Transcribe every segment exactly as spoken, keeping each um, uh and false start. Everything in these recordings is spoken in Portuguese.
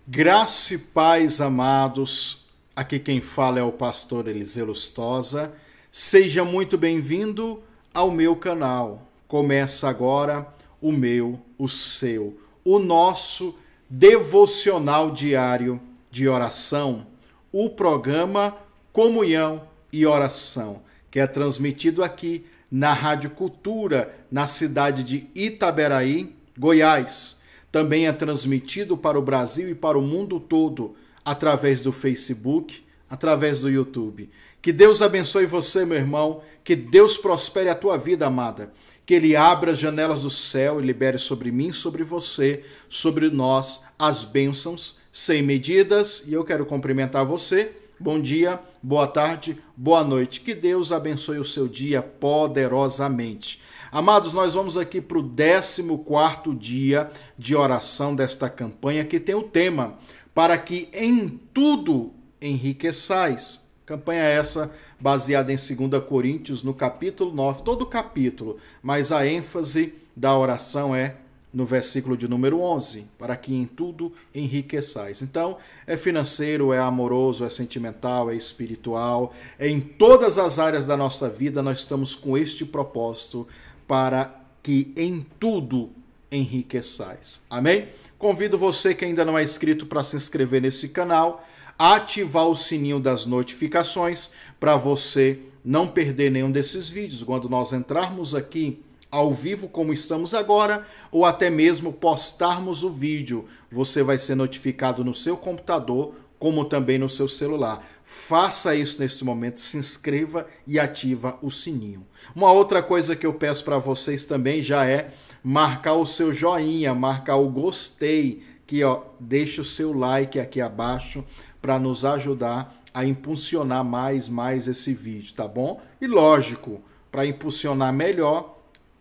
Graça e paz, amados. Aqui quem fala é o pastor Eliseu Lustosa. Seja muito bem-vindo ao meu canal. Começa agora o meu, o seu, o nosso devocional diário de oração, o programa Comunhão e Oração, que é transmitido aqui na Rádio Cultura, na cidade de Itaberaí, Goiás. Também é transmitido para o Brasil e para o mundo todo através do Facebook, através do YouTube. Que Deus abençoe você, meu irmão. Que Deus prospere a tua vida, amada. Que Ele abra as janelas do céu e libere sobre mim, sobre você, sobre nós, as bênçãos sem medidas. E eu quero cumprimentar você. Bom dia, boa tarde, boa noite. Que Deus abençoe o seu dia poderosamente. Amados, nós vamos aqui para o décimo quarto dia de oração desta campanha, que tem o tema para que em tudo enriqueçais. Campanha essa baseada em dois Coríntios, no capítulo nove, todo o capítulo, mas a ênfase da oração é no versículo de número onze, para que em tudo enriqueçais. Então, é financeiro, é amoroso, é sentimental, é espiritual, é em todas as áreas da nossa vida nós estamos com este propósito, para que em tudo enriqueçais. Amém? Convido você que ainda não é inscrito para se inscrever nesse canal, ativar o sininho das notificações para você não perder nenhum desses vídeos. Quando nós entrarmos aqui ao vivo como estamos agora, ou até mesmo postarmos o vídeo, você vai ser notificado no seu computador, como também no seu celular. Faça isso nesse momento, se inscreva e ativa o sininho. Uma outra coisa que eu peço para vocês também já é marcar o seu joinha, marcar o gostei, que ó, deixa o seu like aqui abaixo para nos ajudar a impulsionar mais, mais esse vídeo, tá bom? E lógico, para impulsionar melhor,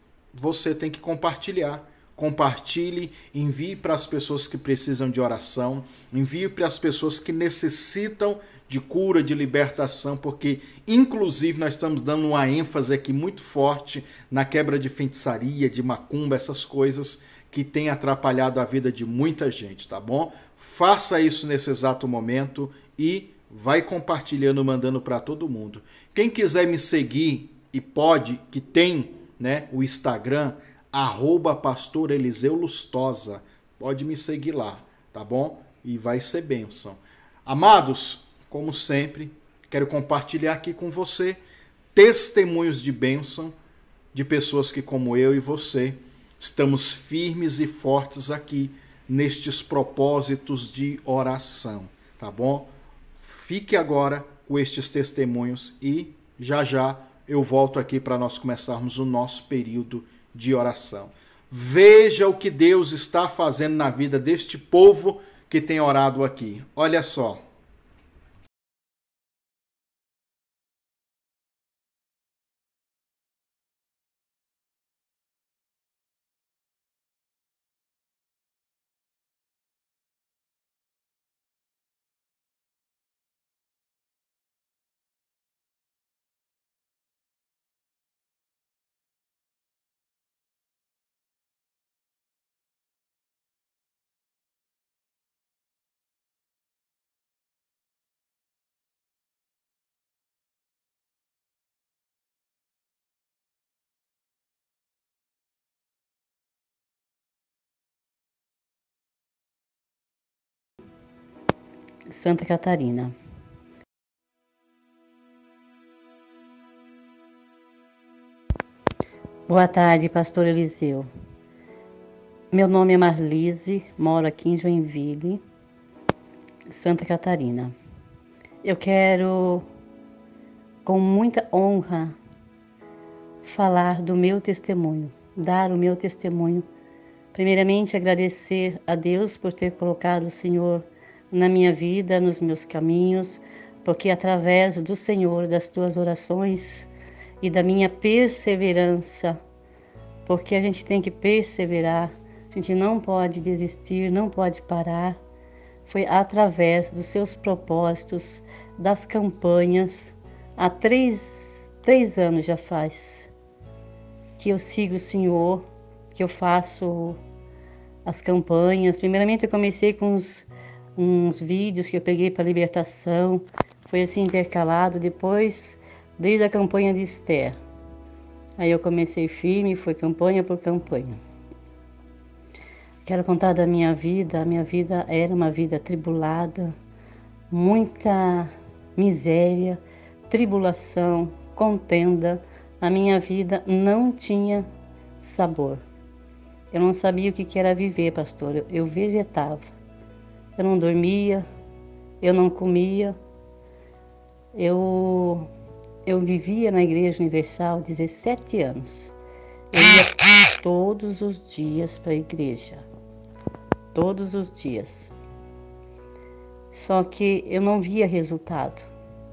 você tem que compartilhar. Compartilhe, envie para as pessoas que precisam de oração, envie para as pessoas que necessitam de cura, de libertação, porque inclusive nós estamos dando uma ênfase aqui muito forte na quebra de feitiçaria, de macumba, essas coisas que têm atrapalhado a vida de muita gente, tá bom? Faça isso nesse exato momento e vai compartilhando, mandando para todo mundo. Quem quiser me seguir e pode, que tem, né, o Instagram, arroba pastor Eliseu Lustosa. Pode me seguir lá, tá bom? E vai ser bênção. Amados, como sempre, quero compartilhar aqui com você testemunhos de bênção de pessoas que, como eu e você, estamos firmes e fortes aqui nestes propósitos de oração, tá bom? Fique agora com estes testemunhos e já já eu volto aqui para nós começarmos o nosso período de oração. Veja o que Deus está fazendo na vida deste povo que tem orado aqui. Olha só. Santa Catarina. Boa tarde, pastor Eliseu. Meu nome é Marlise, moro aqui em Joinville, Santa Catarina. Eu quero, com muita honra, falar do meu testemunho, dar o meu testemunho. Primeiramente, agradecer a Deus por ter colocado o Senhor na minha vida, nos meus caminhos, porque através do Senhor, das tuas orações e da minha perseverança, porque a gente tem que perseverar, a gente não pode desistir, não pode parar. Foi através dos seus propósitos, das campanhas, há três, três anos já faz, que eu sigo o Senhor, que eu faço as campanhas. Primeiramente eu comecei com os uns vídeos que eu peguei para libertação, foi assim intercalado. Depois, desde a campanha de Esther, aí eu comecei firme, foi campanha por campanha. Quero contar da minha vida. A minha vida era uma vida atribulada, muita miséria, tribulação, contenda. A minha vida não tinha sabor. Eu não sabia o que era viver, pastor. Eu, eu vegetava. Eu não dormia, eu não comia. Eu, eu vivia na Igreja Universal dezessete anos. Eu ia todos os dias para a igreja. Todos os dias. Só que eu não via resultado.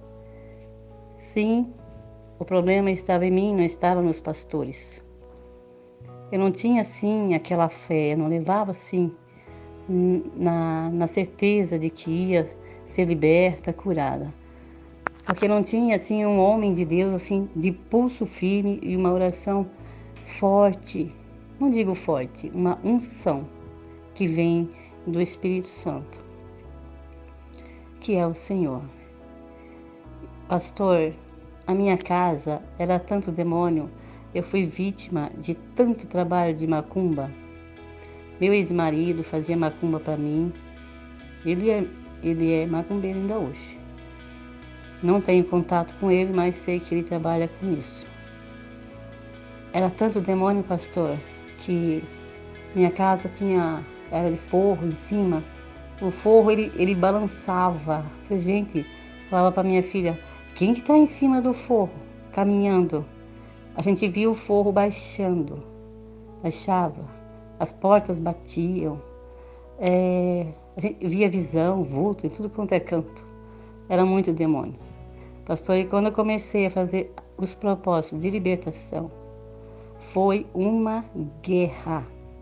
Sim, o problema estava em mim, não estava nos pastores. Eu não tinha, assim, aquela fé, eu não levava, assim, na, na certeza de que ia ser liberta, curada. Porque não tinha, assim, um homem de Deus, assim, de pulso firme e uma oração forte. Não digo forte, uma unção que vem do Espírito Santo, que é o Senhor. Pastor, a minha casa era tanto demônio, eu fui vítima de tanto trabalho de macumba. Meu ex-marido fazia macumba para mim. Ele é, ele é macumbeiro ainda hoje. Não tenho contato com ele, mas sei que ele trabalha com isso. Era tanto demônio, pastor, que minha casa tinha, era de forro em cima. O forro, ele, ele balançava. Falei, gente, falava para minha filha, quem que está em cima do forro, caminhando? A gente via o forro baixando, baixava, as portas batiam, é, a gente via visão, vulto, em tudo quanto é canto. Era muito demônio. Pastor, e quando eu comecei a fazer os propósitos de libertação, foi uma guerra.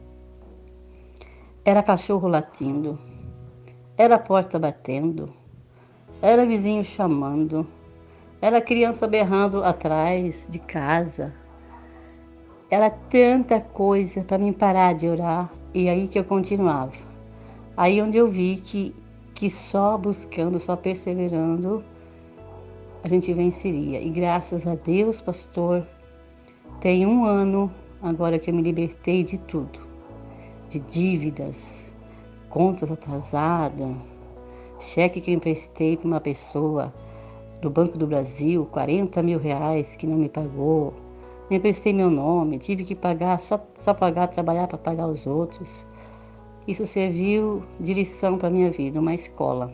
Era cachorro latindo, era porta batendo, era vizinho chamando, era criança berrando atrás de casa. Era tanta coisa para mim parar de orar. E aí que eu continuava. Aí onde eu vi que, que só buscando, só perseverando, a gente venceria. E graças a Deus, pastor, tem um ano agora que eu me libertei de tudo. De dívidas, contas atrasadas, cheque que eu emprestei para uma pessoa do Banco do Brasil, quarenta mil reais que não me pagou. Emprestei meu nome, tive que pagar, só, só pagar, trabalhar para pagar os outros. Isso serviu de lição para a minha vida, uma escola.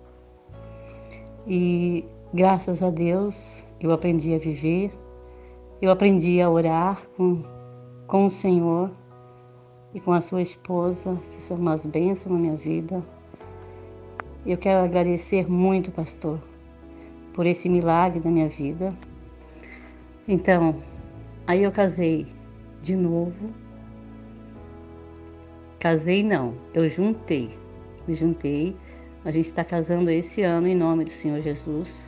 E graças a Deus eu aprendi a viver, eu aprendi a orar com, com o Senhor e com a sua esposa, que são umas bênçãos na minha vida. Eu quero agradecer muito, pastor, por esse milagre da minha vida. Então, aí eu casei de novo. Casei não, eu juntei. Me juntei. A gente está casando esse ano em nome do Senhor Jesus.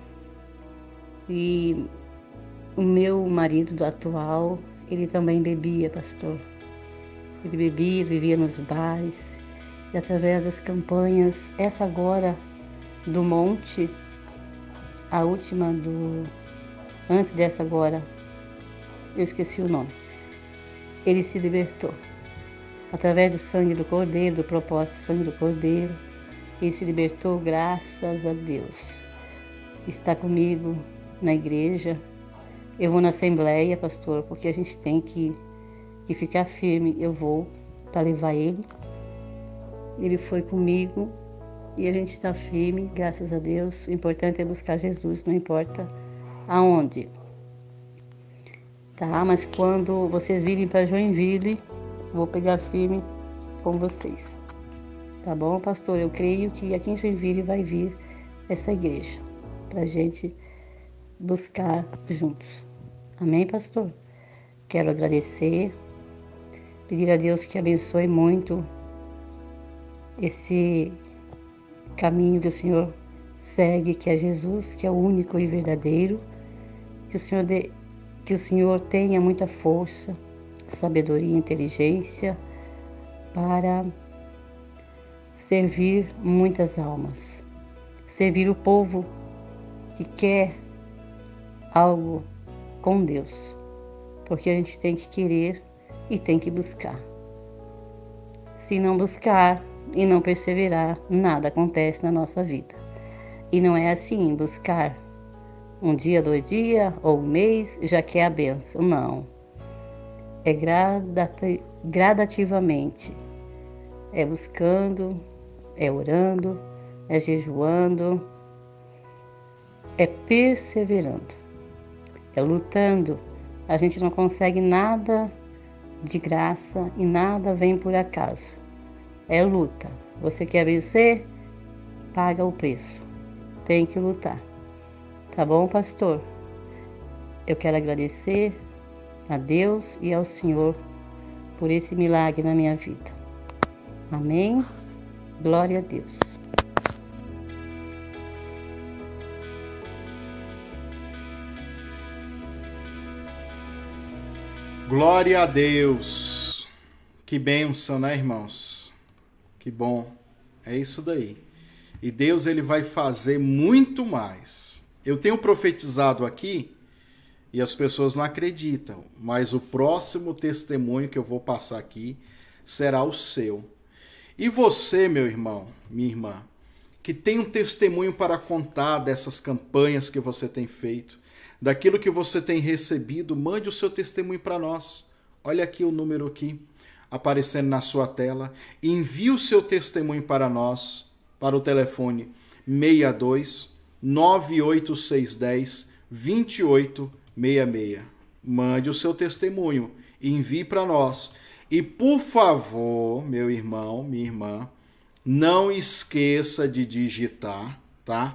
E o meu marido do atual, ele também bebia, pastor. Ele bebia, ele vivia nos bares. E através das campanhas, essa agora do monte, a última do... Antes dessa agora, eu esqueci o nome. Ele se libertou. Através do sangue do Cordeiro, do propósito do sangue do Cordeiro, ele se libertou, graças a Deus. Está comigo na igreja. Eu vou na assembleia, pastor, porque a gente tem que, que ficar firme. Eu vou para levar ele. Ele foi comigo e a gente está firme, graças a Deus. O importante é buscar Jesus, não importa aonde. Tá, mas quando vocês virem para Joinville, vou pegar firme com vocês. Tá bom, pastor? Eu creio que aqui em Joinville vai vir essa igreja para a gente buscar juntos. Amém, pastor? Quero agradecer, pedir a Deus que abençoe muito esse caminho que o Senhor segue, que é Jesus, que é o único e verdadeiro. Que o Senhor dê, que o Senhor tenha muita força, sabedoria e inteligência para servir muitas almas, servir o povo que quer algo com Deus, porque a gente tem que querer e tem que buscar. Se não buscar e não perseverar, nada acontece na nossa vida. E não é assim, buscar um dia, dois dias ou um mês já quer a bênção, não. É gradati- gradativamente, é buscando, é orando, é jejuando, é perseverando, é lutando. A gente não consegue nada de graça e nada vem por acaso. É luta. Você quer vencer? Paga o preço. Tem que lutar. Tá bom, pastor? Eu quero agradecer a Deus e ao Senhor por esse milagre na minha vida. Amém? Glória a Deus. Glória a Deus. Que bênção, né, irmãos? Que bom. É isso daí. E Deus, ele vai fazer muito mais. Eu tenho profetizado aqui e as pessoas não acreditam, mas o próximo testemunho que eu vou passar aqui será o seu. E você, meu irmão, minha irmã, que tem um testemunho para contar dessas campanhas que você tem feito, daquilo que você tem recebido, mande o seu testemunho para nós. Olha aqui o número aqui, aparecendo na sua tela. Envie o seu testemunho para nós, para o telefone seis dois, nove oito seis um zero, dois oito seis seis. Mande o seu testemunho, envie para nós. E, por favor, meu irmão, minha irmã, não esqueça de digitar, tá?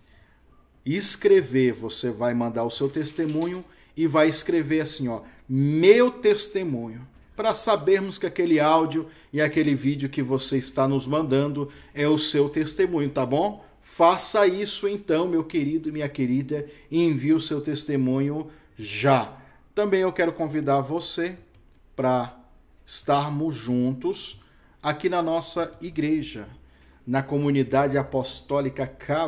Escrever, você vai mandar o seu testemunho e vai escrever assim, ó, meu testemunho, para sabermos que aquele áudio e aquele vídeo que você está nos mandando é o seu testemunho, tá bom? Faça isso então, meu querido e minha querida, e envie o seu testemunho já. Também eu quero convidar você para estarmos juntos aqui na nossa igreja, na comunidade apostólica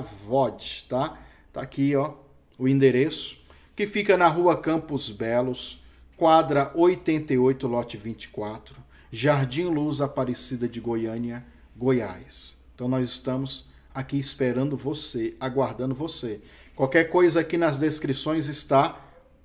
Kavod, tá? Tá aqui, ó, o endereço, que fica na rua Campos Belos, quadra oitenta e oito, lote vinte e quatro, Jardim Luz, Aparecida de Goiânia, Goiás. Então nós estamos aqui esperando você, aguardando você. Qualquer coisa aqui nas descrições está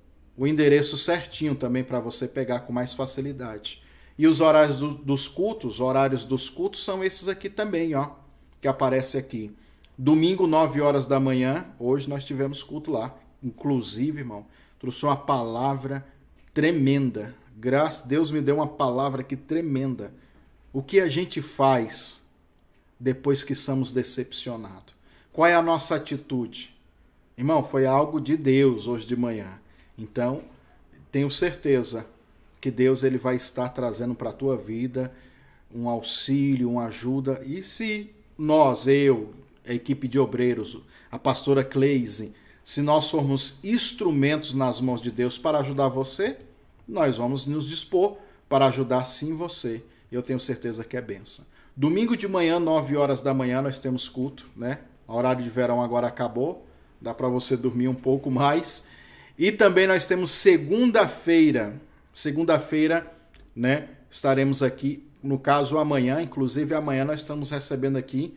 o endereço certinho também para você pegar com mais facilidade. E os horários do, dos cultos, horários dos cultos são esses aqui também, ó, que aparece aqui. Domingo, nove horas da manhã, hoje nós tivemos culto lá. Inclusive, irmão, trouxe uma palavra tremenda. Graças a Deus me deu uma palavra aqui tremenda. O que a gente faz depois que somos decepcionados? Qual é a nossa atitude? Irmão, foi algo de Deus hoje de manhã. Então, tenho certeza que Deus ele vai estar trazendo para a tua vida um auxílio, uma ajuda. E se nós, eu, a equipe de obreiros, a pastora Cleise, se nós formos instrumentos nas mãos de Deus para ajudar você, nós vamos nos dispor para ajudar sim você. Eu tenho certeza que é bênção. Domingo de manhã, nove horas da manhã, nós temos culto, né? O horário de verão agora acabou, dá para você dormir um pouco mais. E também nós temos segunda-feira, segunda-feira, né? Estaremos aqui, no caso amanhã, inclusive amanhã nós estamos recebendo aqui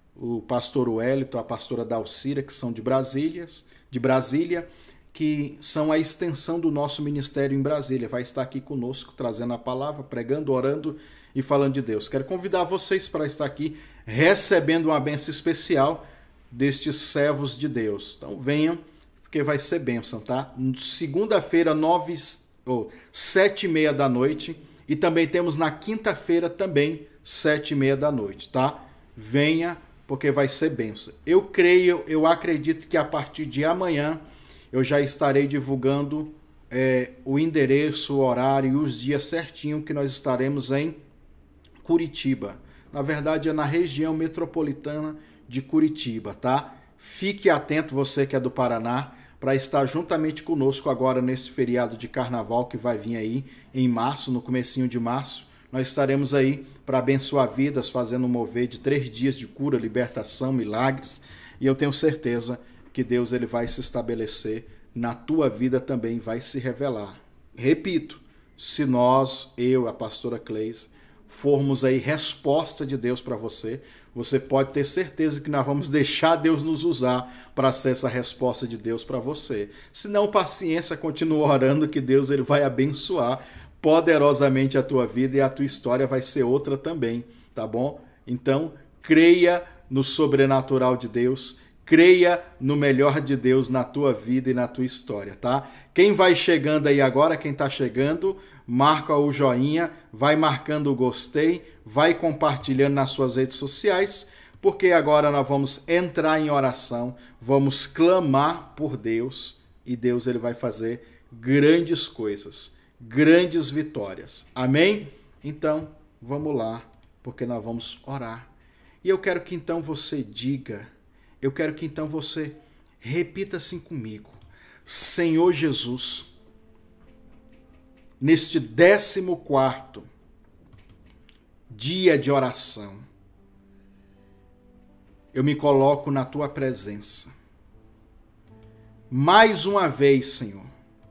o pastor Wellington, a pastora Dalcira, que são de Brasília, de Brasília, que são a extensão do nosso ministério em Brasília. Vai estar aqui conosco, trazendo a palavra, pregando, orando e falando de Deus. Quero convidar vocês para estar aqui recebendo uma bênção especial destes servos de Deus. Então venham, porque vai ser bênção, tá? Segunda-feira, nove, ou sete e meia da noite. E também temos na quinta-feira também, sete e meia da noite, tá? Venha, porque vai ser bênção. Eu creio, eu acredito que a partir de amanhã eu já estarei divulgando é, o endereço, o horário e os dias certinho que nós estaremos em Curitiba. Na verdade, é na região metropolitana de Curitiba, tá? Fique atento, você que é do Paraná, para estar juntamente conosco agora nesse feriado de carnaval que vai vir aí em março, no comecinho de março, nós estaremos aí para abençoar vidas, fazendo um mover de três dias de cura, libertação, milagres. E eu tenho certeza que Deus ele vai se estabelecer na tua vida também, vai se revelar. Repito, se nós, eu, a pastora Cleis, formos aí resposta de Deus para você, você pode ter certeza que nós vamos deixar Deus nos usar para ser essa resposta de Deus para você. Se não, paciência, continua orando que Deus ele vai abençoar poderosamente a tua vida e a tua história vai ser outra também, tá bom? Então, creia no sobrenatural de Deus, creia no melhor de Deus na tua vida e na tua história, tá? Quem vai chegando aí agora, quem tá chegando, marca o joinha, vai marcando o gostei, vai compartilhando nas suas redes sociais, porque agora nós vamos entrar em oração, vamos clamar por Deus e Deus ele vai fazer grandes coisas, grandes vitórias. Amém? Então, vamos lá, porque nós vamos orar. E eu quero que então você diga, eu quero que então você repita assim comigo: Senhor Jesus, neste décimo quarto dia de oração, eu me coloco na tua presença. Mais uma vez, Senhor,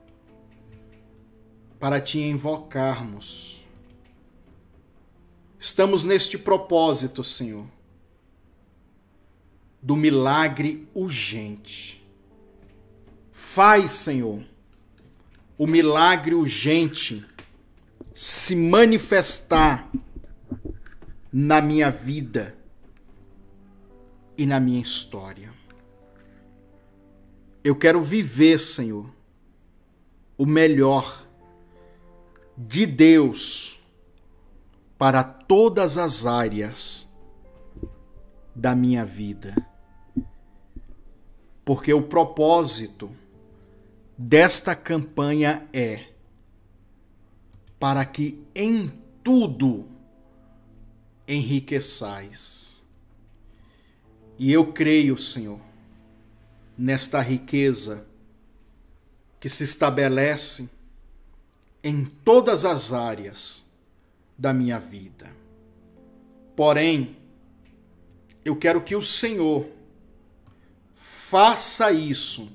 para te invocarmos. Estamos neste propósito, Senhor, do milagre urgente. Faz, Senhor, o milagre urgente se manifestar na minha vida e na minha história. Eu quero viver, Senhor, o melhor de Deus para todas as áreas da minha vida. Porque o propósito desta campanha é para que em tudo enriqueçais. E eu creio, Senhor, nesta riqueza que se estabelece em todas as áreas da minha vida. Porém, eu quero que o Senhor faça isso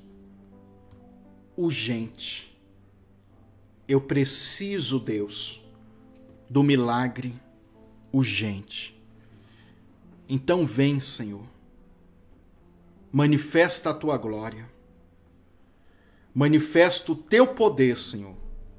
urgente. Eu preciso, Deus, do milagre urgente. Então vem, Senhor. Manifesta a tua glória. Manifesta o teu poder, Senhor.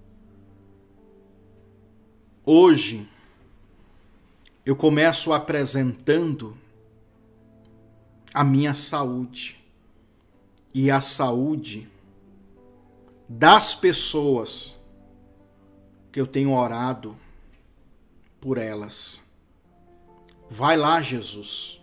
Hoje, eu começo apresentando a minha saúde e a saúde das pessoas que eu tenho orado por elas. Vai lá, Jesus,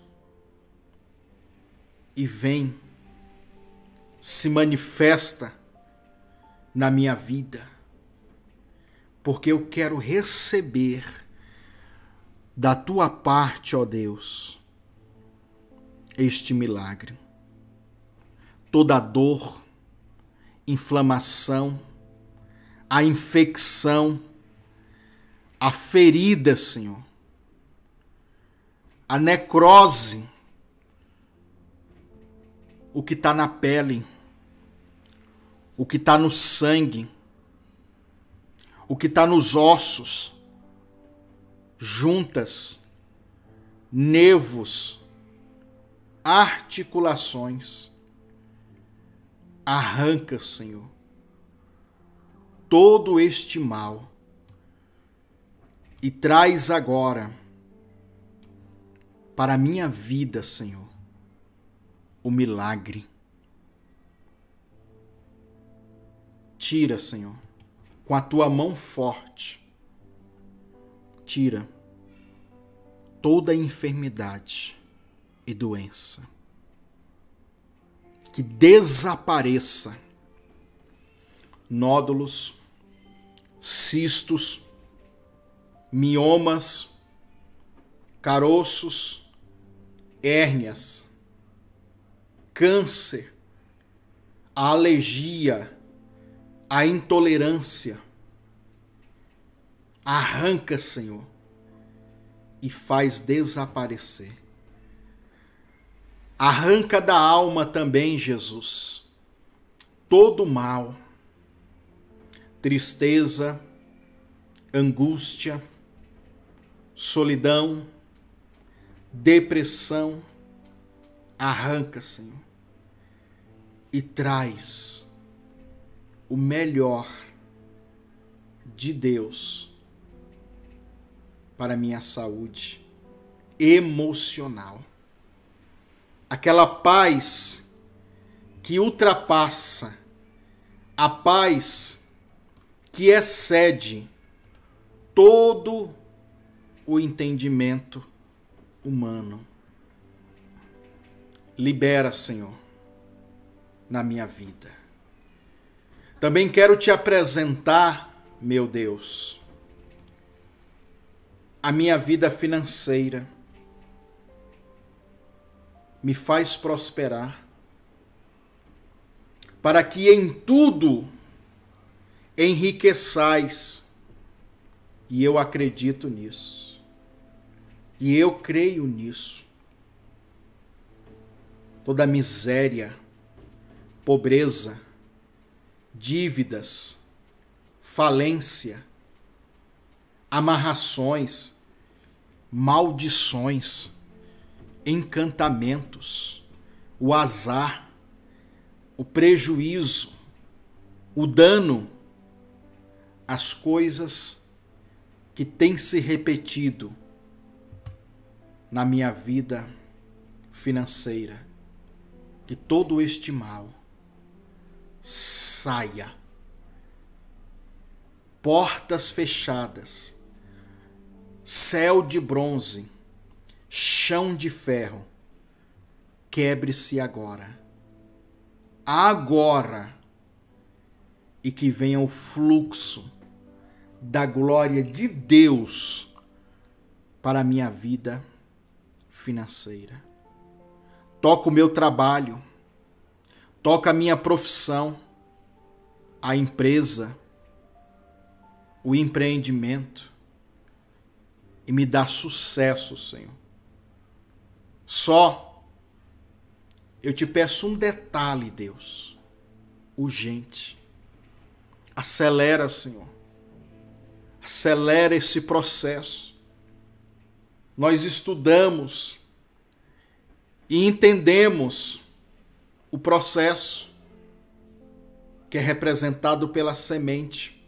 e vem, se manifesta na minha vida, porque eu quero receber da tua parte, ó Deus, este milagre. Toda dor, inflamação, a infecção, a ferida, Senhor, a necrose, o que está na pele, o que está no sangue, o que está nos ossos, juntas, nervos, articulações. Arranca, Senhor, todo este mal e traz agora para a minha vida, Senhor, o milagre. Tira, Senhor, com a tua mão forte, tira toda enfermidade e doença. Que desapareça nódulos, cistos, miomas, caroços, hérnias, câncer, a alergia, a intolerância, Arranca, Senhor, e faz desaparecer. Arranca da alma também, Jesus, todo mal, tristeza, angústia, solidão, depressão. Arranca, Senhor, e traz o melhor de Deus para a minha saúde emocional. Aquela paz que ultrapassa, a paz que excede todo o entendimento humano. Libera, Senhor, na minha vida. Também quero te apresentar, meu Deus, a minha vida financeira. Me faz prosperar, para que em tudo enriqueçais. E eu acredito nisso. E eu creio nisso. Toda miséria, pobreza, dívidas, falência, amarrações, maldições, encantamentos, o azar, o prejuízo, o dano, as coisas que têm se repetido na minha vida financeira, que todo este mal saia. Portas fechadas, céu de bronze, chão de ferro, quebre-se agora. Agora. E que venha o fluxo da glória de Deus para a minha vida financeira. Toca o meu trabalho, toca a minha profissão, a empresa, o empreendimento, e me dá sucesso, Senhor. Só eu te peço um detalhe, Deus, urgente. Acelera, Senhor. Acelera esse processo. Nós estudamos e entendemos o processo que é representado pela semente.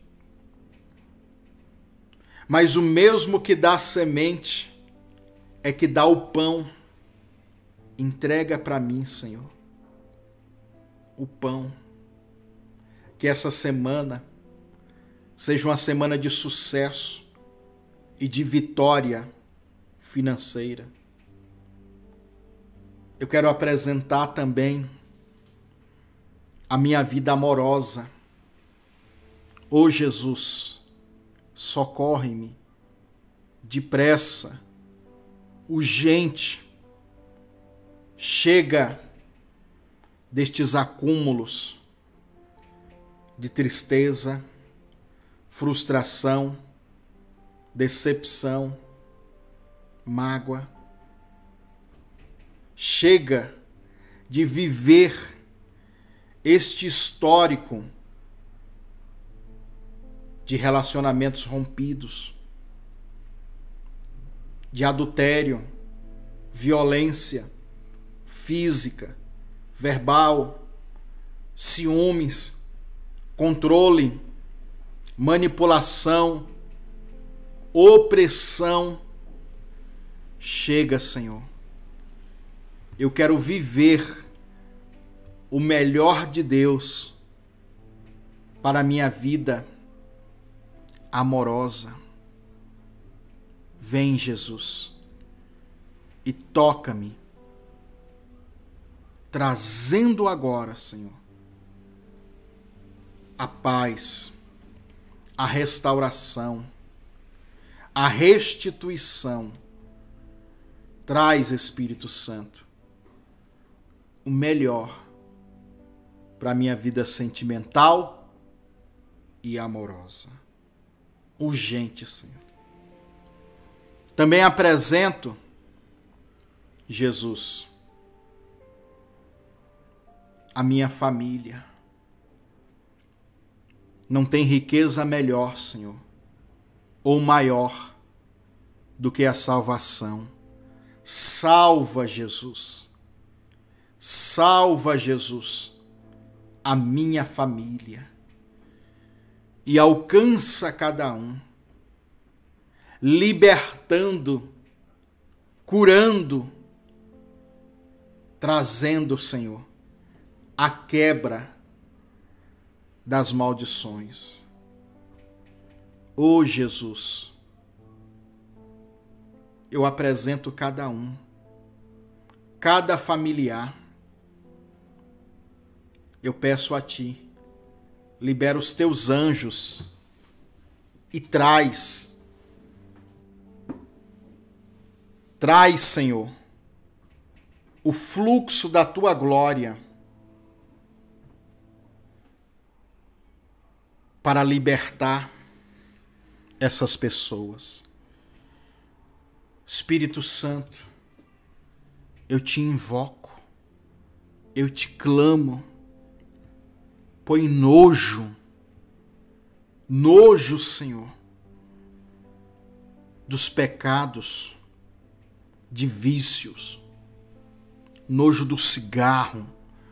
Mas o mesmo que dá a semente é que dá o pão. Entrega para mim, Senhor, o pão. Que essa semana seja uma semana de sucesso e de vitória financeira. Eu quero apresentar também a minha vida amorosa. Ô Jesus, socorre-me depressa, urgente. Chega destes acúmulos de tristeza, frustração, decepção, mágoa. Chega de viver este histórico de relacionamentos rompidos, de adultério, violência física, verbal, ciúmes, controle, manipulação, opressão. Chega, Senhor. Eu quero viver o melhor de Deus para a minha vida amorosa. Vem, Jesus, e toca-me, trazendo agora, Senhor, a paz, a restauração, a restituição. Traz, Espírito Santo, o melhor para a minha vida sentimental e amorosa. urgente, Senhor. Também apresento, Jesus, a minha família. Não tem riqueza melhor, Senhor, ou maior do que a salvação. Salva, Jesus. Salva, Jesus, a minha família. E alcança cada um, libertando, curando, trazendo, Senhor, a quebra das maldições. Ô Jesus, eu apresento cada um, cada familiar. Eu peço a Ti, libera os Teus anjos e traz, traz, Senhor, o fluxo da Tua glória para libertar essas pessoas. Espírito Santo, eu Te invoco, eu Te clamo, põe nojo, nojo, Senhor, dos pecados, de vícios, nojo do cigarro,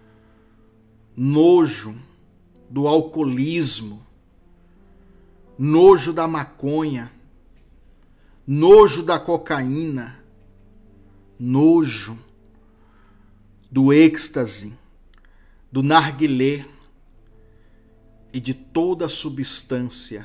nojo do alcoolismo, nojo da maconha, nojo da cocaína, nojo do êxtase, do narguilé e de toda substância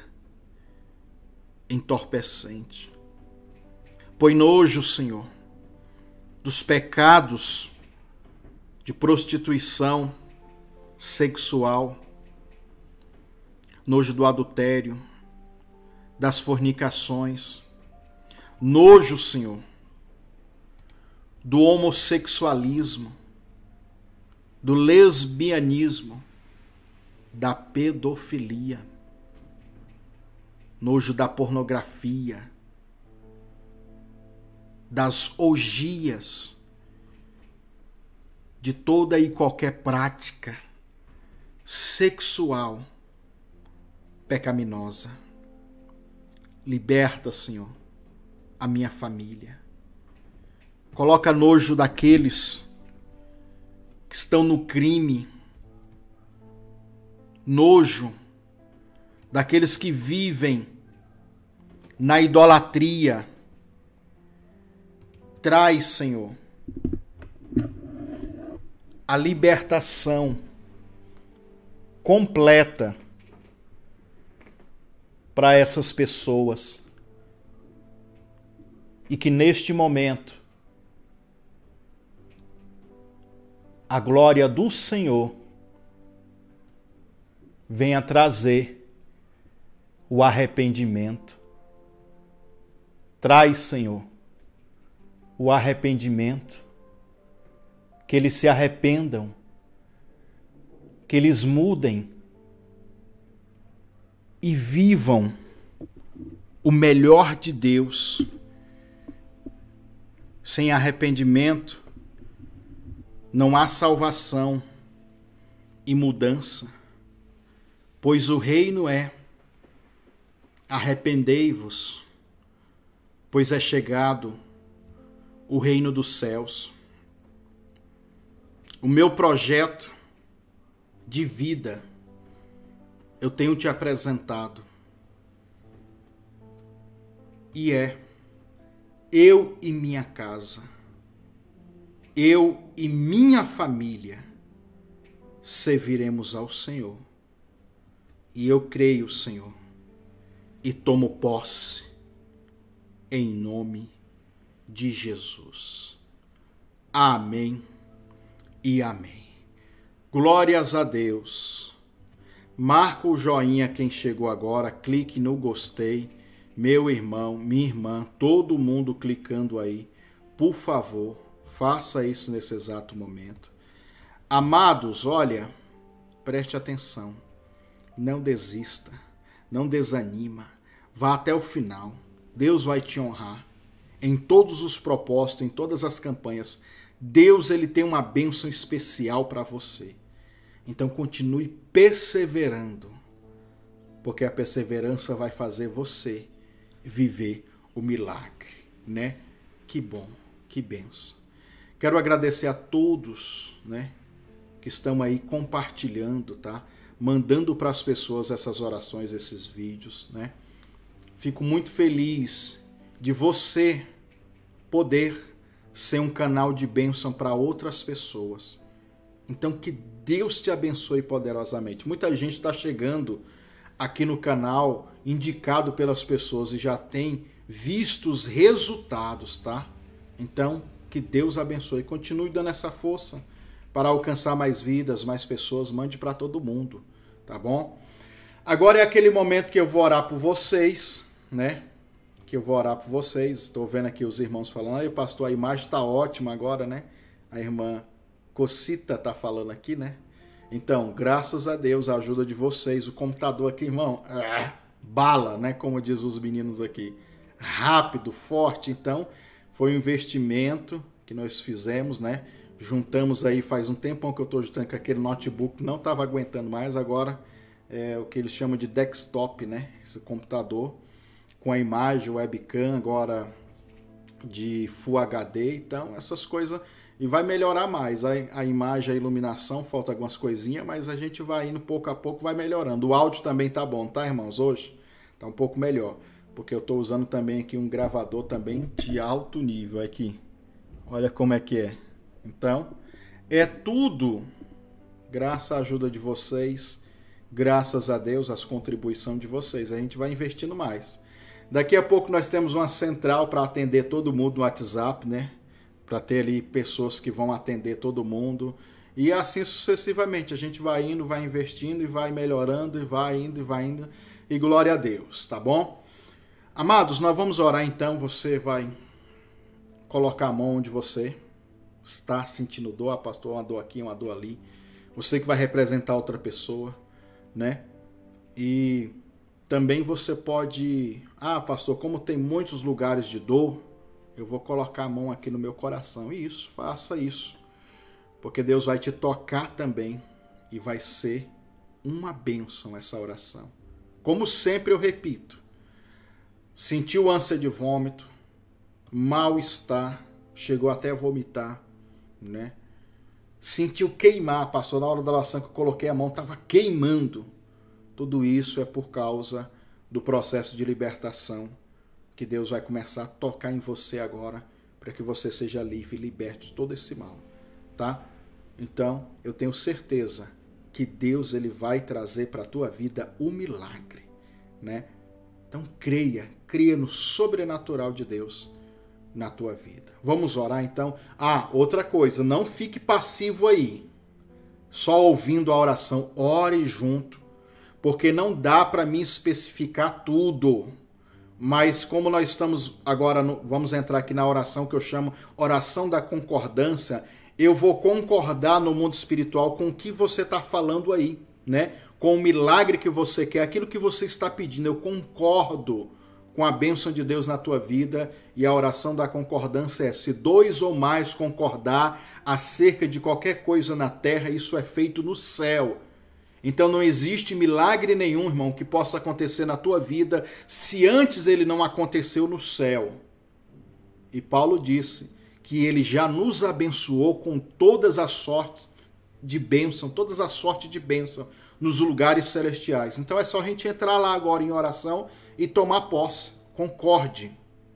entorpecente. Põe nojo, Senhor, dos pecados de prostituição sexual, nojo do adultério, das fornicações, nojo, Senhor, do homossexualismo, do lesbianismo, da pedofilia, nojo da pornografia, das orgias, de toda e qualquer prática sexual pecaminosa. Liberta, Senhor, a minha família. Coloca nojo daqueles que estão no crime, nojo daqueles que vivem na idolatria. Traz, Senhor, a libertação completa para essas pessoas. E que neste momento a glória do Senhor venha trazer o arrependimento. Traz, Senhor, o arrependimento, que eles se arrependam, que eles mudem e vivam o melhor de Deus. Sem arrependimento não há salvação e mudança, pois o reino é: arrependei-vos, pois é chegado o reino dos céus. O meu projeto de vida eu tenho te apresentado, e é: eu e minha casa, eu e minha família serviremos ao Senhor. E eu creio, Senhor, e tomo posse em nome de Jesus. Amém e amém. Glórias a Deus. Marca o joinha quem chegou agora, clique no gostei. Meu irmão, minha irmã, todo mundo clicando aí, por favor, faça isso nesse exato momento. Amados, olha, preste atenção, não desista, não desanima, vá até o final. Deus vai te honrar em todos os propósitos, em todas as campanhas. Deus, ele tem uma bênção especial para você. Então continue perseverando, porque a perseverança vai fazer você viver o milagre, né? Que bom, que bênção. Quero agradecer a todos, né, que estão aí compartilhando, tá? Mandando para as pessoas essas orações, esses vídeos, né? Fico muito feliz de você poder ser um canal de bênção para outras pessoas. Então, que Deus te abençoe poderosamente. Muita gente está chegando aqui no canal, indicado pelas pessoas, e já tem visto os resultados, tá? Então, que Deus abençoe. Continue dando essa força para alcançar mais vidas, mais pessoas. Mande para todo mundo, tá bom? Agora é aquele momento que eu vou orar por vocês, né? Que eu vou orar por vocês. Estou vendo aqui os irmãos falando. Aí, pastor, a imagem está ótima agora, né? A irmã Cocita está falando aqui, né? Então, graças a Deus, a ajuda de vocês. O computador aqui, irmão, ah, bala, né? Como diz os meninos aqui. Rápido, forte. Então, foi um investimento que nós fizemos, né? Juntamos aí, faz um tempão que eu estou juntando com aquele notebook, não estava aguentando mais. Agora é o que eles chamam de desktop, né? Esse computador com a imagem, webcam, agora de Full H D. Então, essas coisas... E vai melhorar mais. A, a imagem, a iluminação, falta algumas coisinhas, mas a gente vai indo pouco a pouco, vai melhorando. O áudio também tá bom, tá, irmãos? Hoje tá um pouco melhor, porque eu tô usando também aqui um gravador também de alto nível aqui. Olha como é que é. Então, é tudo graças à ajuda de vocês, graças a Deus, as contribuições de vocês. A gente vai investindo mais. Daqui a pouco nós temos uma central para atender todo mundo no WhatsApp, né? Para ter ali pessoas que vão atender todo mundo. E assim sucessivamente. A gente vai indo, vai investindo e vai melhorando, e vai indo, e vai indo. E glória a Deus, tá bom? Amados, nós vamos orar então. Você vai colocar a mão onde você está sentindo dor. Ah, pastor, uma dor aqui, uma dor ali. Você que vai representar outra pessoa, né? E também você pode... Ah, pastor, como tem muitos lugares de dor... Eu vou colocar a mão aqui no meu coração. E isso, faça isso. Porque Deus vai te tocar também. E vai ser uma bênção essa oração. Como sempre eu repito. Sentiu ânsia de vômito. Mal-estar. Chegou até a vomitar. Né? Sentiu queimar. Passou na hora da oração que eu coloquei a mão. Estava queimando. Tudo isso é por causa do processo de libertação. Que Deus vai começar a tocar em você agora, para que você seja livre e liberte de todo esse mal, tá? Então, eu tenho certeza que Deus ele vai trazer para a tua vida o milagre, né? Então, creia, creia no sobrenatural de Deus na tua vida. Vamos orar então? Ah, outra coisa, não fique passivo aí, só ouvindo a oração, ore junto, porque não dá para mim especificar tudo. Mas como nós estamos agora, no, vamos entrar aqui na oração que eu chamo oração da concordância, eu vou concordar no mundo espiritual com o que você está falando aí, né? Com o milagre que você quer, aquilo que você está pedindo. Eu concordo com a bênção de Deus na tua vida, e a oração da concordância é: se dois ou mais concordar acerca de qualquer coisa na terra, isso é feito no céu. Então não existe milagre nenhum, irmão, que possa acontecer na tua vida se antes ele não aconteceu no céu. E Paulo disse que ele já nos abençoou com todas as sortes de bênção, todas as sortes de bênção nos lugares celestiais. Então é só a gente entrar lá agora em oração e tomar posse. Concorde,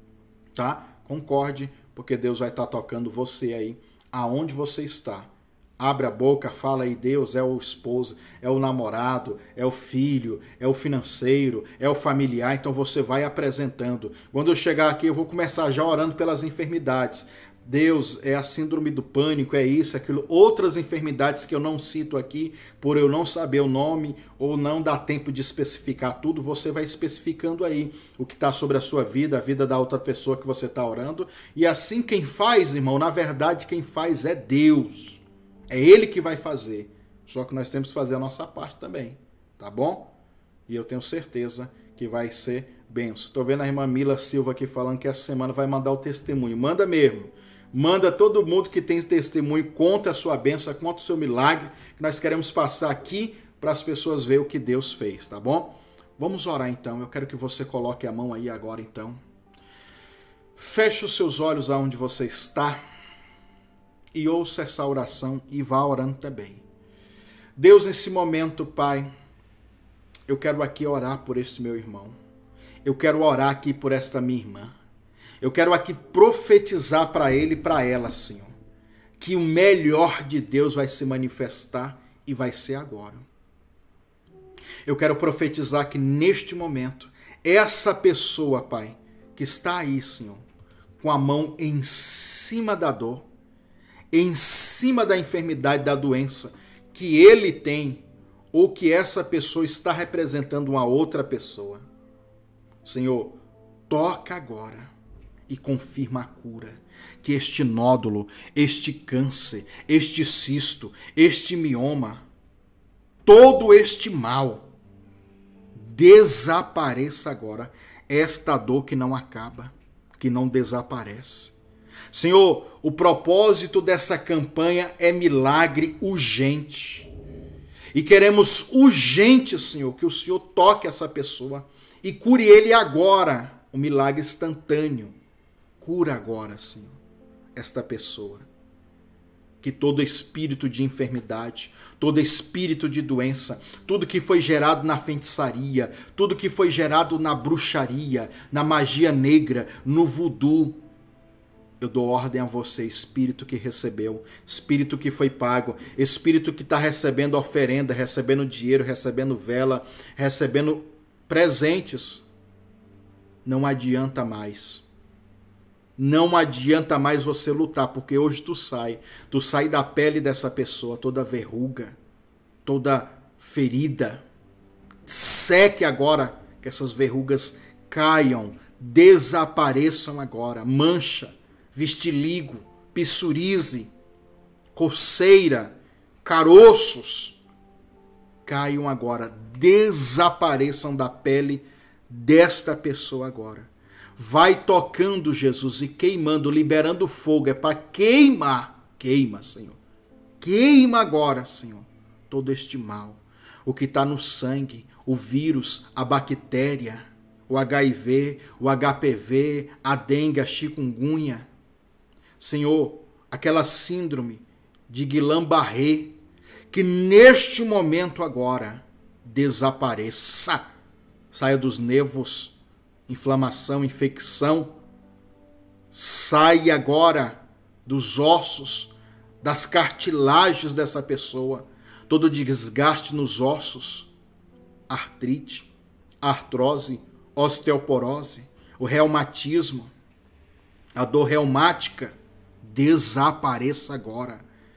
tá? Concorde, porque Deus vai estar tocando você aí, aonde você está. Abre a boca, fala aí, Deus é o esposo, é o namorado, é o filho, é o financeiro, é o familiar. Então você vai apresentando. Quando eu chegar aqui, eu vou começar já orando pelas enfermidades. Deus, é a síndrome do pânico, é isso, aquilo. Outras enfermidades que eu não cito aqui, por eu não saber o nome ou não dar tempo de especificar tudo, você vai especificando aí o que está sobre a sua vida, a vida da outra pessoa que você está orando. E assim quem faz, irmão, na verdade quem faz é Deus. É Ele que vai fazer. Só que nós temos que fazer a nossa parte também. Tá bom? E eu tenho certeza que vai ser Benção. Estou vendo a irmã Mila Silva aqui falando que essa semana vai mandar o testemunho. Manda mesmo. Manda todo mundo que tem testemunho, conta a sua bênção, conta o seu milagre, que nós queremos passar aqui para as pessoas verem o que Deus fez, tá bom? Vamos orar então. Eu quero que você coloque a mão aí agora então. Feche os seus olhos aonde você está e ouça essa oração e vá orando também. Deus, nesse momento, Pai, eu quero aqui orar por esse meu irmão. Eu quero orar aqui por esta minha irmã. Eu quero aqui profetizar para ele e para ela, Senhor, que o melhor de Deus vai se manifestar e vai ser agora. Eu quero profetizar que neste momento, essa pessoa, Pai, que está aí, Senhor, com a mão em cima da dor, em cima da enfermidade, da doença que ele tem, ou que essa pessoa está representando uma outra pessoa. Senhor, toca agora e confirma a cura, que este nódulo, este câncer, este cisto, este mioma, todo este mal, desapareça agora, esta dor que não acaba, que não desaparece. Senhor, o propósito dessa campanha é milagre urgente. E queremos urgente, Senhor, que o Senhor toque essa pessoa e cure ele agora, um milagre instantâneo. Cura agora, Senhor, esta pessoa. Que todo espírito de enfermidade, todo espírito de doença, tudo que foi gerado na feitiçaria, tudo que foi gerado na bruxaria, na magia negra, no voodoo, eu dou ordem a você, espírito que recebeu, espírito que foi pago, espírito que está recebendo oferenda, recebendo dinheiro, recebendo vela, recebendo presentes. Não adianta mais. Não adianta mais você lutar, porque hoje tu sai. Tu sai da pele dessa pessoa, toda verruga, toda ferida. Seque agora, que essas verrugas caiam, desapareçam agora. Mancha, vitiligo, psoríase, coceira, caroços, caiam agora, desapareçam da pele desta pessoa agora. Vai tocando, Jesus, e queimando, liberando fogo, é para queimar, queima, Senhor, queima agora, Senhor, todo este mal, o que está no sangue, o vírus, a bactéria, o H I V, o H P V, a dengue, a chikungunya, Senhor, aquela síndrome de Guillain-Barré, que neste momento agora desapareça, saia dos nervos, inflamação, infecção, saia agora dos ossos, das cartilagens dessa pessoa, todo desgaste nos ossos, artrite, artrose, osteoporose, o reumatismo, a dor reumática, desapareça agora.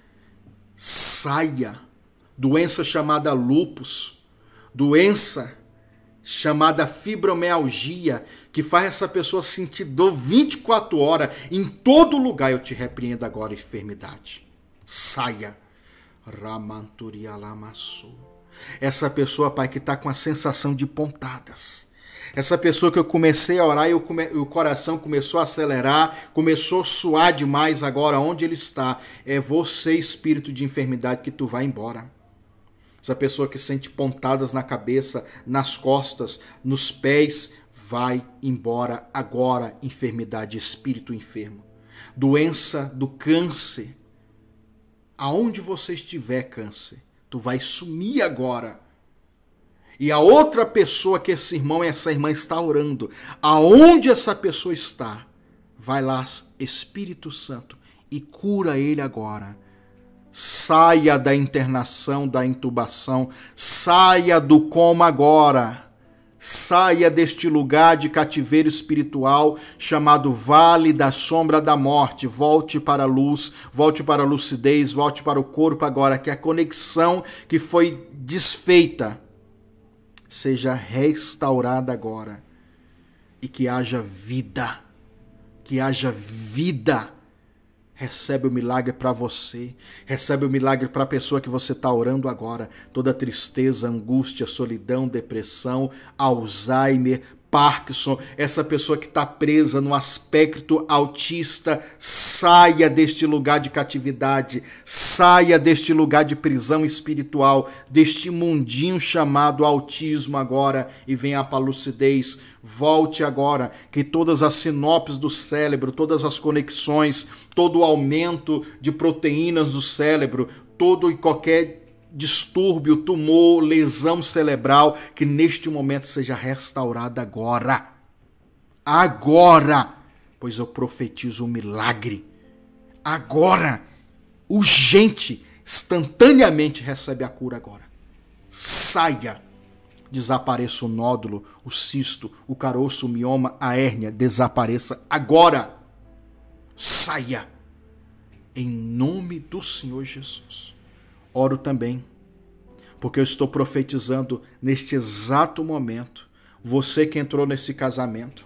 Saia. Doença chamada lúpus, doença chamada fibromialgia, que faz essa pessoa sentir dor vinte e quatro horas, em todo lugar. Eu te repreendo agora, enfermidade. Saia. Ramanturialamassu. Essa pessoa, Pai, que está com a sensação de pontadas. Essa pessoa que eu comecei a orar e come... o coração começou a acelerar, começou a suar demais agora, onde ele está. É você, espírito de enfermidade, que tu vai embora. Essa pessoa que sente pontadas na cabeça, nas costas, nos pés, vai embora agora, enfermidade, espírito enfermo. Doença do câncer. Aonde você estiver, câncer, tu vai sumir agora. E a outra pessoa que esse irmão e essa irmã está orando, aonde essa pessoa está, vai lá, Espírito Santo, e cura ele agora. Saia da internação, da intubação, saia do coma agora. Saia deste lugar de cativeiro espiritual chamado Vale da Sombra da Morte. Volte para a luz, volte para a lucidez, volte para o corpo agora, que a conexão que foi desfeita seja restaurada agora e que haja vida, que haja vida. Recebe o milagre para você, recebe o milagre para a pessoa que você está orando agora. Toda tristeza, angústia, solidão, depressão, Alzheimer, Parkinson, essa pessoa que está presa no aspecto autista, saia deste lugar de catividade, saia deste lugar de prisão espiritual, deste mundinho chamado autismo agora e venha para a lucidez. Volte agora, que todas as sinapses do cérebro, todas as conexões, todo o aumento de proteínas do cérebro, todo e qualquer distúrbio, tumor, lesão cerebral, que neste momento seja restaurada agora. Agora, pois eu profetizo um milagre. Agora, urgente, instantaneamente recebe a cura agora. Saia, desapareça o nódulo, o cisto, o caroço, o mioma, a hérnia, desapareça agora. Saia, em nome do Senhor Jesus. Oro também, porque eu estou profetizando neste exato momento, você que entrou nesse casamento,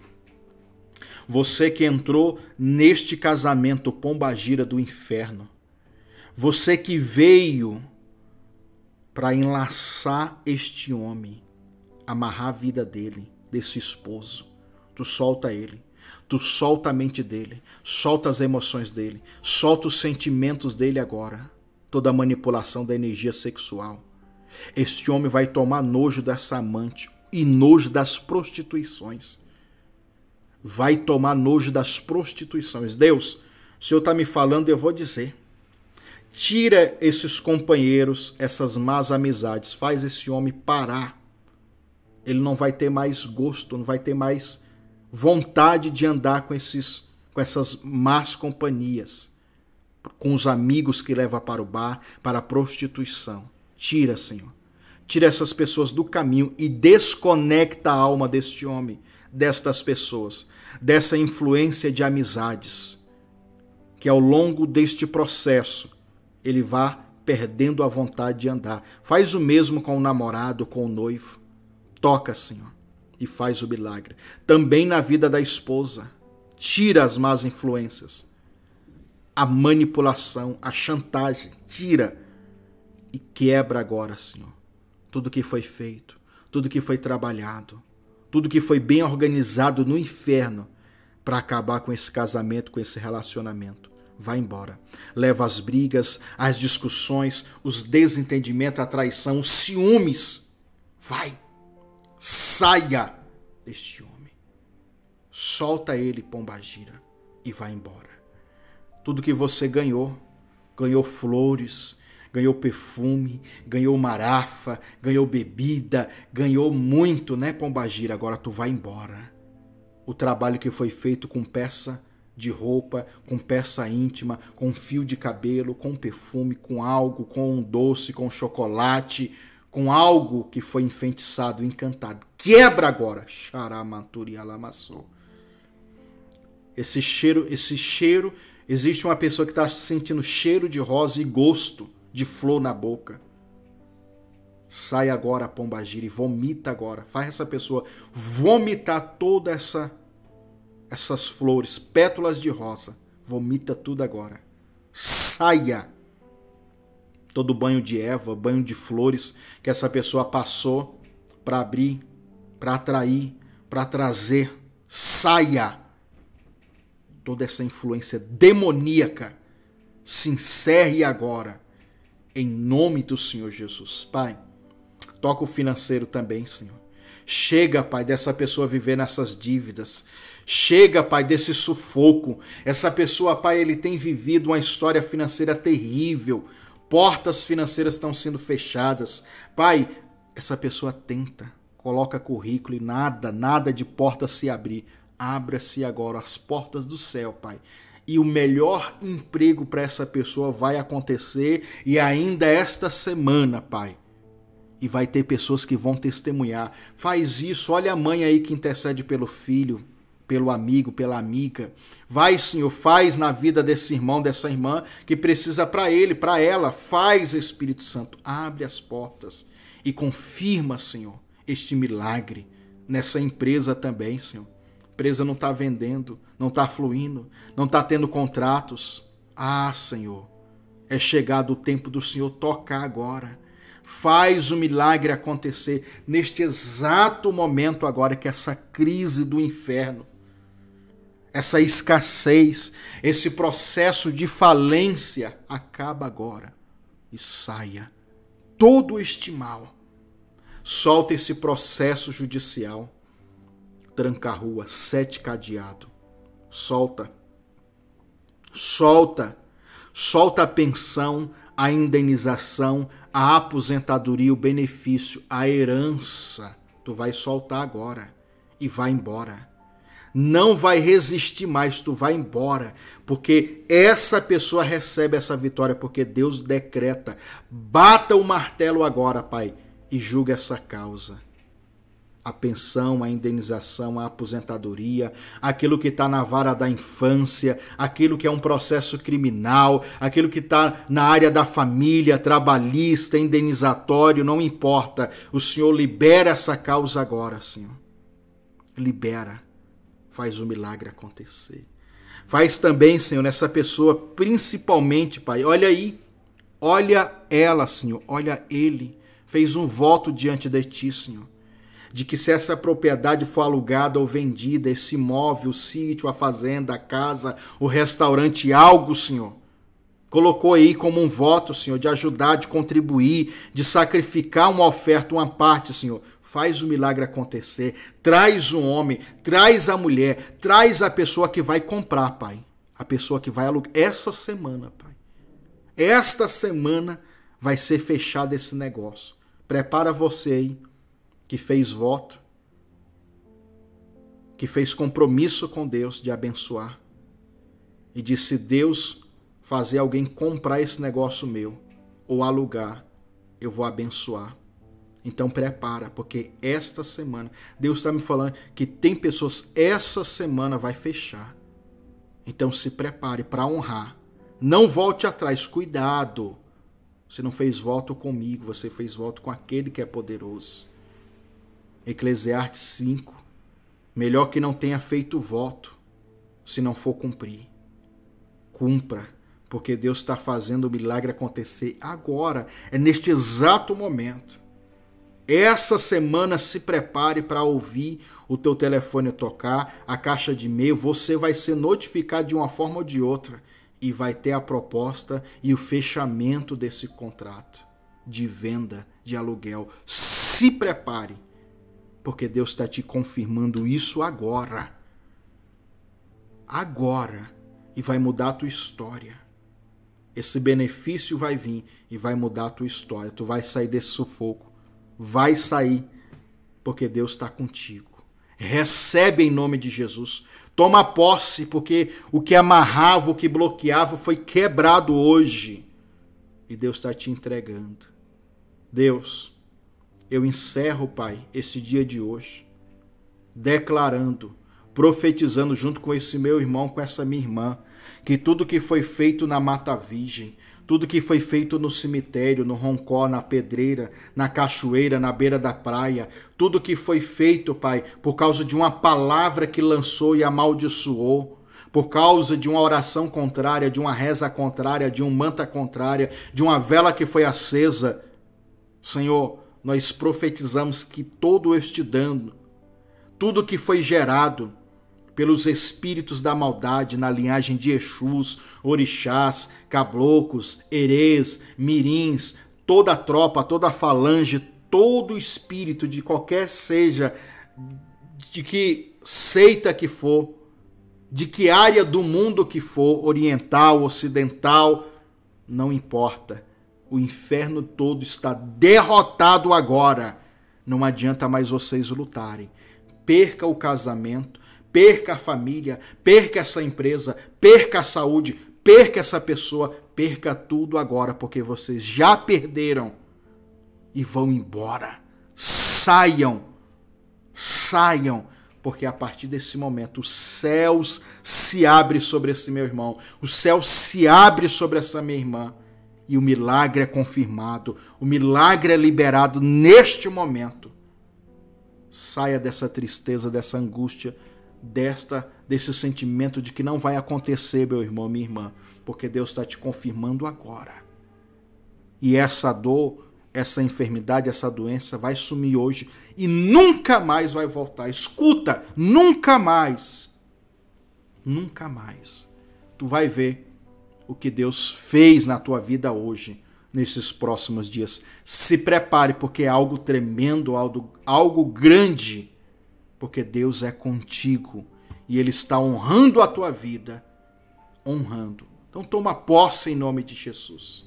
você que entrou neste casamento pombagira do inferno, você que veio para enlaçar este homem, amarrar a vida dele, desse esposo, tu solta ele. Tu solta a mente dele, solta as emoções dele, solta os sentimentos dele agora. Toda a manipulação da energia sexual. Este homem vai tomar nojo dessa amante e nojo das prostituições. Vai tomar nojo das prostituições. Deus, o Senhor está me falando, eu vou dizer. Tira esses companheiros, essas más amizades. Faz esse homem parar. Ele não vai ter mais gosto, não vai ter mais vontade de andar com, esses, com essas más companhias. Com os amigos que leva para o bar, para a prostituição. Tira, Senhor. Tira essas pessoas do caminho e desconecta a alma deste homem, destas pessoas, dessa influência de amizades, que ao longo deste processo ele vá perdendo a vontade de andar. Faz o mesmo com o namorado, com o noivo. Toca, Senhor, e faz o milagre. Também na vida da esposa. Tira as más influências. A manipulação, a chantagem, tira e quebra agora, Senhor. Tudo que foi feito, tudo que foi trabalhado, tudo que foi bem organizado no inferno para acabar com esse casamento, com esse relacionamento. Vai embora. Leva as brigas, as discussões, os desentendimentos, a traição, os ciúmes. Vai. Saia deste homem. Solta ele, pombagira, e vai embora. Tudo que você ganhou, ganhou flores, ganhou perfume, ganhou marafa, ganhou bebida, ganhou muito, né, pombagira? Agora tu vai embora. O trabalho que foi feito com peça de roupa, com peça íntima, com fio de cabelo, com perfume, com algo, com um doce, com chocolate, com algo que foi enfeitiçado, encantado. Quebra agora. Xaramanturi alamassou. Esse cheiro, esse cheiro... Existe uma pessoa que está sentindo cheiro de rosa e gosto de flor na boca. Sai agora, pombagira, e vomita agora. Faz essa pessoa vomitar toda essa essas flores, pétalas de rosa. Vomita tudo agora. Saia. Todo banho de erva, banho de flores que essa pessoa passou para abrir, para atrair, para trazer. Saia. Toda essa influência demoníaca se encerre agora, em nome do Senhor Jesus. Pai, toca o financeiro também, Senhor. Chega, Pai, dessa pessoa viver nessas dívidas. Chega, Pai, desse sufoco. Essa pessoa, Pai, ele tem vivido uma história financeira terrível. Portas financeiras estão sendo fechadas. Pai, essa pessoa tenta, coloca currículo e nada, nada de porta se abrir. Abra-se agora as portas do céu, Pai. E o melhor emprego para essa pessoa vai acontecer e ainda esta semana, Pai. E vai ter pessoas que vão testemunhar. Faz isso, olha a mãe aí que intercede pelo filho, pelo amigo, pela amiga. Vai, Senhor, faz na vida desse irmão, dessa irmã que precisa para ele, para ela. Faz, Espírito Santo, abre as portas e confirma, Senhor, este milagre nessa empresa também, Senhor. A empresa não está vendendo, não está fluindo, não está tendo contratos. Ah, Senhor, é chegado o tempo do Senhor tocar agora. Faz o milagre acontecer neste exato momento agora que essa crise do inferno, essa escassez, esse processo de falência acaba agora e saia todo este mal. Solta esse processo judicial, tranca a rua, sete cadeado. Solta, solta, solta a pensão, a indenização, a aposentadoria, o benefício, a herança. Tu vai soltar agora e vai embora. Não vai resistir mais, tu vai embora, porque essa pessoa recebe essa vitória, porque Deus decreta. Bata o martelo agora, Pai, e julga essa causa. A pensão, a indenização, a aposentadoria, aquilo que está na vara da infância, aquilo que é um processo criminal, aquilo que está na área da família, trabalhista, indenizatório, não importa. O Senhor libera essa causa agora, Senhor. Libera. Faz o milagre acontecer. Faz também, Senhor, nessa pessoa, principalmente, Pai. Olha aí, olha ela, Senhor, olha ele. Fez um voto diante de Ti, Senhor, de que se essa propriedade for alugada ou vendida, esse imóvel, o sítio, a fazenda, a casa, o restaurante, algo, Senhor, colocou aí como um voto, Senhor, de ajudar, de contribuir, de sacrificar uma oferta, uma parte, Senhor. Faz o milagre acontecer. Traz o homem, traz a mulher, traz a pessoa que vai comprar, Pai. A pessoa que vai alugar. Essa semana, Pai. Esta semana vai ser fechado esse negócio. Prepara você aí, que fez voto, que fez compromisso com Deus de abençoar. E disse, se Deus fazer alguém comprar esse negócio meu, ou alugar, eu vou abençoar. Então prepara, porque esta semana, Deus está me falando que tem pessoas, essa semana vai fechar. Então se prepare para honrar. Não volte atrás, cuidado. Você não fez voto comigo, você fez voto com aquele que é poderoso. Eclesiastes cinco. Melhor que não tenha feito voto, se não for cumprir. Cumpra, porque Deus está fazendo o milagre acontecer agora, é neste exato momento. Essa semana se prepare para ouvir o teu telefone tocar, a caixa de e-mail, você vai ser notificado de uma forma ou de outra e vai ter a proposta e o fechamento desse contrato de venda, de aluguel. Se prepare, porque Deus está te confirmando isso agora. Agora. E vai mudar a tua história. Esse benefício vai vir e vai mudar a tua história. Tu vai sair desse sufoco. Vai sair, porque Deus está contigo. Recebe em nome de Jesus. Toma posse, porque o que amarrava, o que bloqueava foi quebrado hoje. E Deus está te entregando. Deus, eu encerro, Pai, esse dia de hoje, declarando, profetizando junto com esse meu irmão, com essa minha irmã, que tudo que foi feito na Mata Virgem, tudo que foi feito no cemitério, no roncó, na pedreira, na cachoeira, na beira da praia, tudo que foi feito, Pai, por causa de uma palavra que lançou e amaldiçoou, por causa de uma oração contrária, de uma reza contrária, de um manta contrária, de uma vela que foi acesa, Senhor, nós profetizamos que todo este dano, tudo que foi gerado pelos espíritos da maldade na linhagem de Exus, orixás, caboclos, herês, mirins, toda a tropa, toda a falange, todo o espírito de qualquer seja, de que seita que for, de que área do mundo que for, oriental, ocidental, não importa. O inferno todo está derrotado agora. Não adianta mais vocês lutarem. Perca o casamento, perca a família, perca essa empresa, perca a saúde, perca essa pessoa, perca tudo agora, porque vocês já perderam e vão embora. Saiam, saiam, porque a partir desse momento os céus se abrem sobre esse meu irmão, o céu se abre sobre essa minha irmã e o milagre é confirmado, o milagre é liberado neste momento. Saia dessa tristeza, dessa angústia, desta, desse sentimento de que não vai acontecer, meu irmão, minha irmã, porque Deus está te confirmando agora. E essa dor, essa enfermidade, essa doença vai sumir hoje e nunca mais vai voltar. Escuta, nunca mais. Nunca mais. Tu vai ver o que Deus fez na tua vida hoje, nesses próximos dias. Se prepare, porque é algo tremendo, algo, algo grande, porque Deus é contigo e Ele está honrando a tua vida, honrando. Então toma posse em nome de Jesus.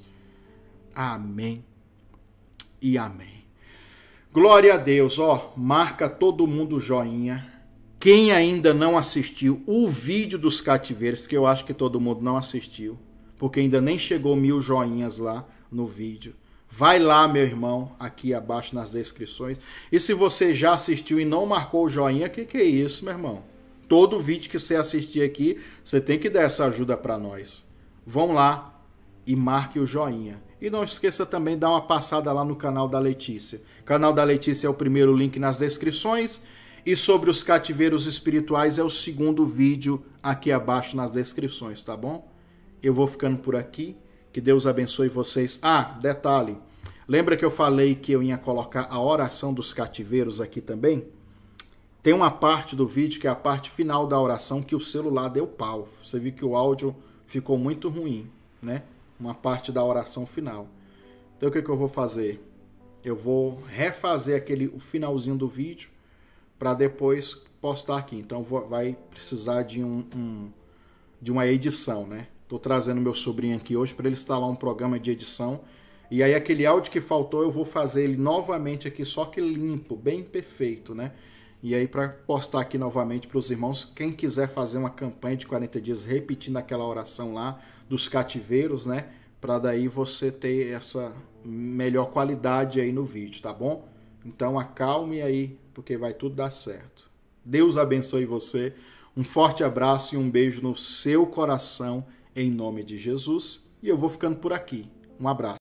Amém e amém. Glória a Deus, ó, marca todo mundo joinha. Quem ainda não assistiu o vídeo dos cativeiros, que eu acho que todo mundo não assistiu, porque ainda nem chegou mil joinhas lá no vídeo. Vai lá, meu irmão, aqui abaixo nas descrições. E se você já assistiu e não marcou o joinha, que que é isso, meu irmão? Todo vídeo que você assistir aqui, você tem que dar essa ajuda para nós. Vão lá e marque o joinha. E não esqueça também de dar uma passada lá no canal da Letícia. O canal da Letícia é o primeiro link nas descrições. E sobre os cativeiros espirituais é o segundo vídeo aqui abaixo nas descrições, tá bom? Eu vou ficando por aqui. Que Deus abençoe vocês. Ah, detalhe. Lembra que eu falei que eu ia colocar a oração dos cativeiros aqui também? Tem uma parte do vídeo que é a parte final da oração que o celular deu pau. Você viu que o áudio ficou muito ruim, né? Uma parte da oração final. Então o que, que eu vou fazer? Eu vou refazer aquele, o finalzinho do vídeo para depois postar aqui. Então vou, vai precisar de, um, um, de uma edição, né? Estou trazendo meu sobrinho aqui hoje para ele instalar um programa de edição. E aí aquele áudio que faltou eu vou fazer ele novamente aqui, só que limpo, bem perfeito, né? E aí para postar aqui novamente para os irmãos, quem quiser fazer uma campanha de quarenta dias repetindo aquela oração lá dos cativeiros, né? Para daí você ter essa melhor qualidade aí no vídeo, tá bom? Então acalme aí, porque vai tudo dar certo. Deus abençoe você. Um forte abraço e um beijo no seu coração, em nome de Jesus. E eu vou ficando por aqui. Um abraço.